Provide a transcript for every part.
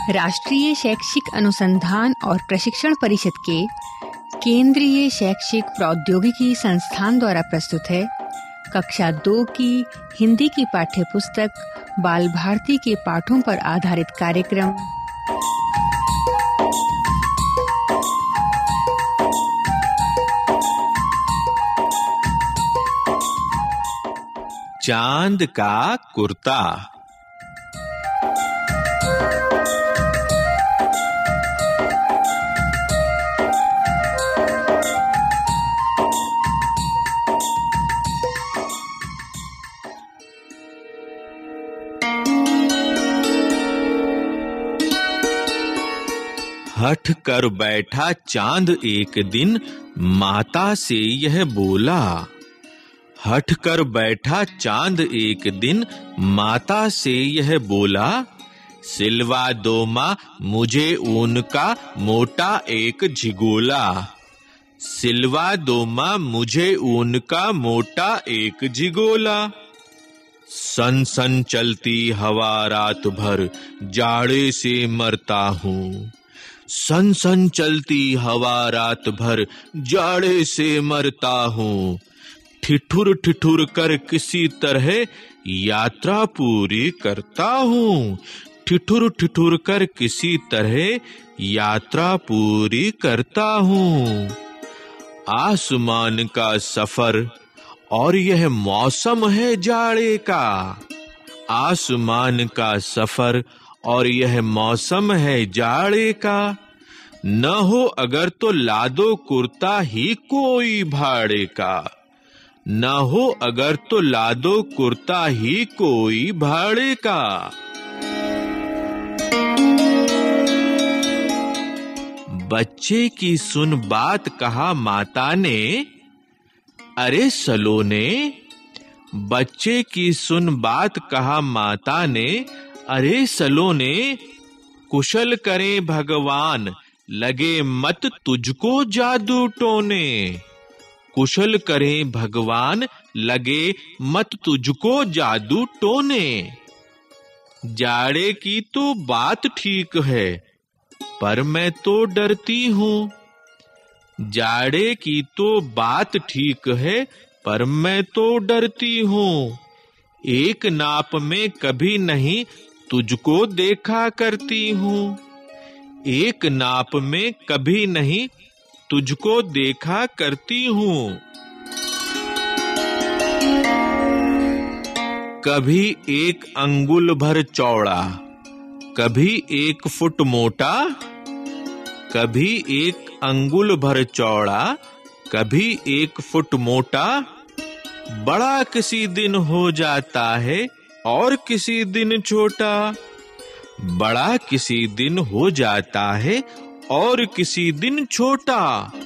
राष्ट्रीय शैक्षिक अनुसंधान और प्रशिक्षण परिषद के केंद्रीय शैक्षिक प्रौद्योगिकी संस्थान द्वारा प्रस्तुत है कक्षा 2 की हिंदी की पाठ्य पुस्तक बाल भारती के पाठों पर आधारित कार्यक्रम चांद का कुर्ता। हठ कर बैठा चांद एक दिन माता से यह बोला। हठ कर बैठा चांद एक दिन माता से यह बोला, सिलवा दो माँ मुझे ऊन का मोटा एक झिगोला। सिलवा दो माँ मुझे ऊन का मोटा एक झिगोला। सन सन चलती हवा रात भर जाड़े से मरता हूँ। सन सन चलती हवा रात भर जाड़े से मरता हूँ। ठिठुर ठिठुर कर किसी तरह यात्रा पूरी करता हूँ। ठिठुर ठिठुर कर किसी तरह यात्रा पूरी करता हूँ। आसमान का सफर और यह मौसम है जाड़े का। आसमान का सफर और यह मौसम है जाड़े का। न हो अगर तो लादो कुर्ता ही कोई भाड़े का। न हो अगर तो लादो कुर्ता ही कोई भाड़े का। बच्चे की सुन बात कहा माता ने, अरे सलोने। बच्चे की सुन बात कहा माता ने, अरे सलोने। कुशल करें भगवान लगे मत तुझको जादू टोने। कुशल करें भगवान लगे मत तुझको जादू टोने। जाड़े की तो बात ठीक है पर मैं तो डरती हूँ। जाड़े की तो बात ठीक है पर मैं तो डरती हूँ। एक नाप में कभी नहीं तुझको देखा करती हूँ। एक नाप में कभी नहीं तुझको देखा करती हूँ। कभी एक अंगुल भर चौड़ा, कभी 1 फुट मोटा। कभी एक अंगुल भर चौड़ा, कभी 1 फुट मोटा। बड़ा किसी दिन हो जाता है और किसी दिन छोटा। बड़ा किसी दिन हो जाता है और किसी दिन छोटा।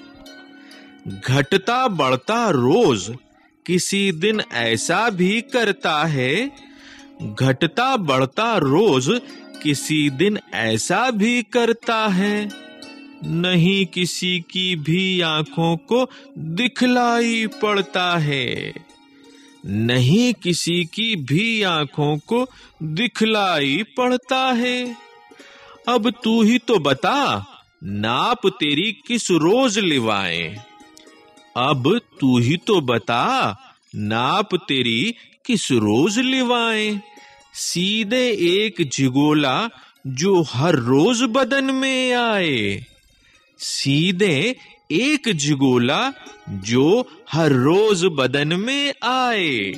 घटता बढ़ता रोज किसी दिन ऐसा भी करता है। घटता बढ़ता रोज किसी दिन ऐसा भी करता है। नहीं किसी की भी आंखों को दिखलाई पड़ता है। नहीं किसी की भी आंखों को दिखलाई पड़ता है। अब तू ही तो बता नाप तेरी किस रोज लिवाएं। अब तू ही तो बता नाप तेरी किस रोज लिवाएं। सीधे एक झिगोला जो हर रोज बदन में आए। सीधे एक झिगोला जो हर रोज बदन में आए।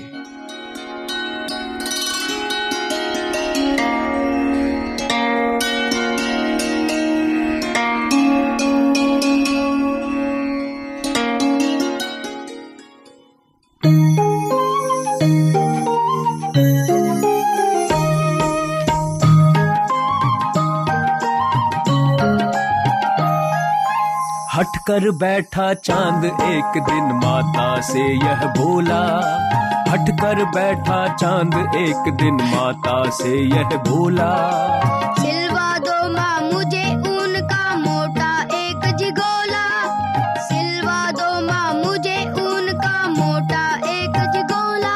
हट कर बैठा चांद एक दिन माता से यह बोला। हट कर बैठा चांद एक दिन माता से यह बोला। सिलवा दो माँ मुझे ऊन का मोटा एक झिगोला। सिलवा दो माँ मुझे ऊन का मोटा एक झिगोला।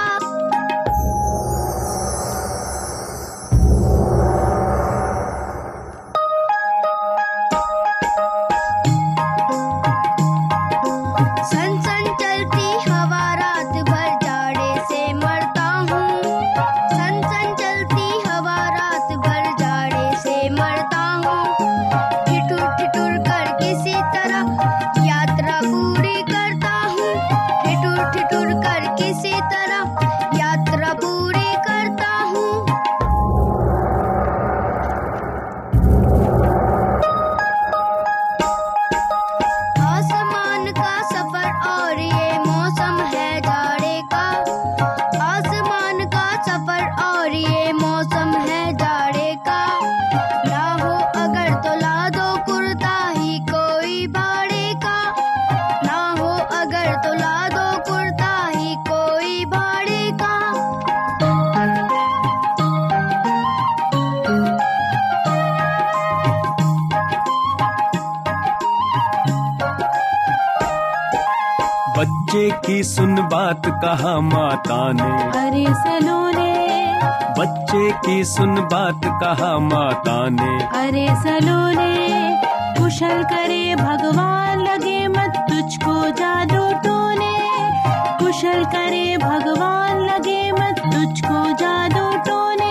बच्चे की सुन बात कहा माता ने, अरे सलोने बच्चे की सुन बात कहा माता ने, अरे सलोने कुशल करे भगवान लगे मत तुझको जादू टोने, कुशल करे भगवान लगे मत तुझको जादू टोने।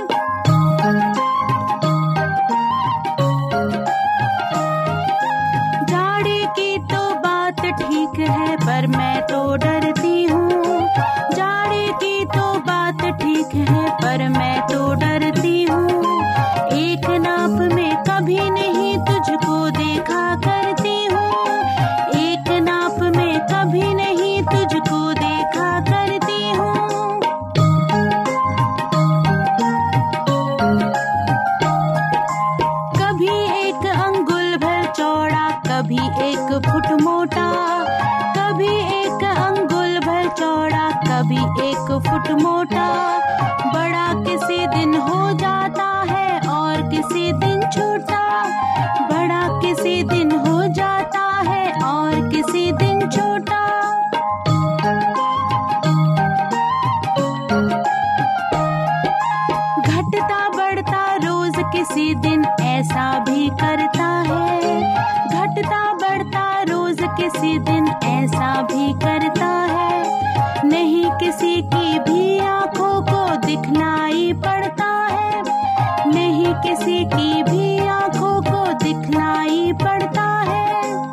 जाड़े की तो बात ठीक है पर मैं तो डरती हूँ, जाड़े की तो बात ठीक है पर मैं तो डरती हूँ। एक नाप में कभी नहीं तुझको देखा करती हूँ, एक नाप में कभी नहीं तुझको देखा करती हूँ। कभी एक अंगुल भर चौड़ा कभी एक फुट मोटा, कभी एक अंगुल भर चौड़ा कभी एक फुट मोटा। बड़ा किसी दिन हो जाता है और किसी दिन छोटा, बड़ा किसी दिन हो जाता है और किसी दिन छोटा। घटता बढ़ता रोज किसी दिन ऐसा भी करता है, घटता बढ़ता रोज किसी दिन ऐसा भी करता है। नहीं किसी की भी आंखों को दिखलाई पड़ता है, नहीं किसी की भी आंखों को दिखलाई पड़ता है।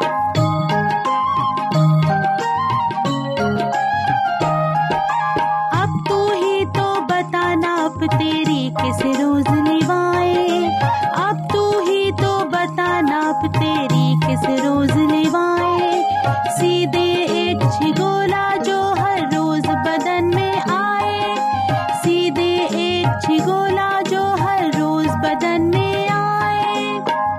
अब तू ही तो बता नाप तेरी किस रोज लिवाए, अब तू ही तो बता नाप तेरी किस रोज लिवाए। सीधे एक छिगोला जो हर रोज बदन में आए, सीधे एक छिगोला जो हर रोज बदन में आए।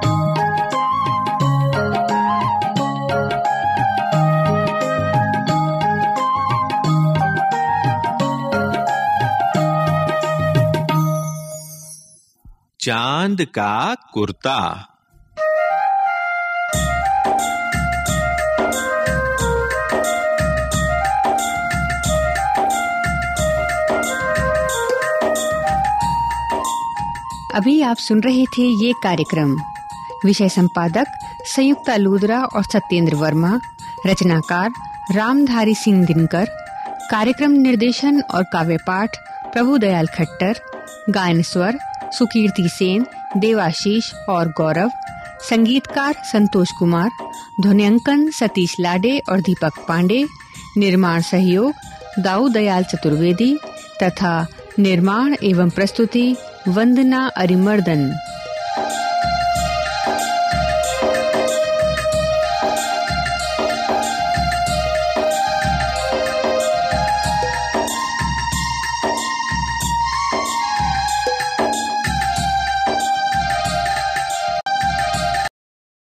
चांद का कुर्ता। अभी आप सुन रहे थे ये कार्यक्रम। विषय संपादक संयुक्ता लूदरा और सत्येंद्र वर्मा, रचनाकार रामधारी सिंह दिनकर, कार्यक्रम निर्देशन और काव्य पाठ प्रभुदयाल खट्टर, गायन स्वर सुकीर्ति सेन, देवाशीष और गौरव, संगीतकार संतोष कुमार, ध्वनियांकन सतीश लाडे और दीपक पांडे, निर्माण सहयोग दाऊ दयाल चतुर्वेदी तथा निर्माण एवं प्रस्तुति वंदना अरिमर्दन।